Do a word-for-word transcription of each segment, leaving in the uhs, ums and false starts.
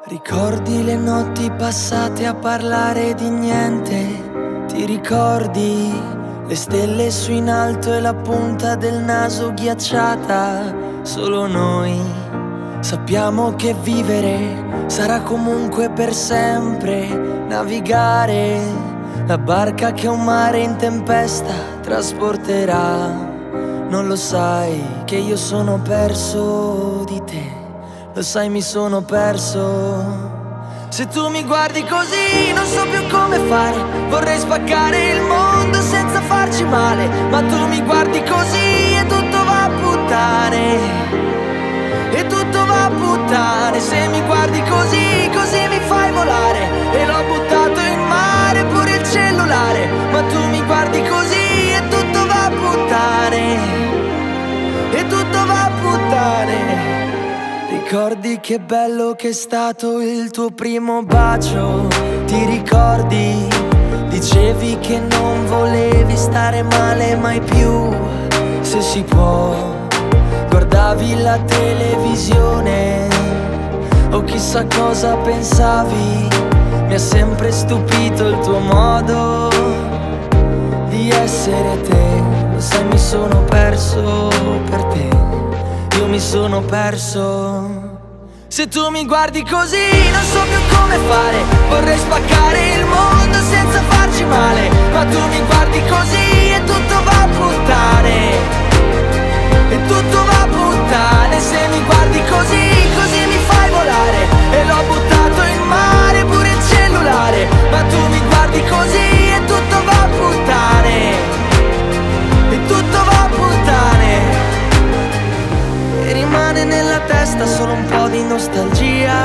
Ricordi le notti passate a parlare di niente? Ti ricordi le stelle su in alto e la punta del naso ghiacciata? Solo noi sappiamo che vivere sarà comunque per sempre. Navigare la barca che un mare in tempesta trasporterà. Non lo sai che io sono perso di te? Lo sai, mi sono perso. Se tu mi guardi così non so più come fare. Vorrei spaccare il mondo senza farci male, ma tu mi guardi così e tutto va a puttane. E tutto va a puttane. Se mi guardi così, così mi fai volare. E l'ho buttato in mare pure il cellulare. Ma tu mi guardi così e tutto va a puttane. E tutto va a puttane. Ricordi che bello che è stato il tuo primo bacio? Ti ricordi? Dicevi che non volevi stare male mai più, se si può. Guardavi la televisione o chissà cosa pensavi. Mi ha sempre stupito il tuo modo di essere te. Lo sai, mi sono perso per te. Io mi sono perso. Se tu mi guardi così non so più come fare. Vorrei spaccare il mondo senza farci male, ma tu mi guardi così e tutto va a puttane. E tutto va a puttane. Se mi guardi così, così mi fai volare. E l'ho buttato in mare pure il cellulare. Ma tu mi guardi così e tutto va a puttane. E tutto va a puttane. E rimane nella testa solo un po' di nostalgia.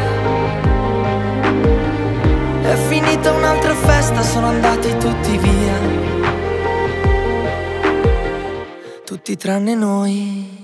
È finita un'altra festa, sono andati tutti via. Tutti tranne noi.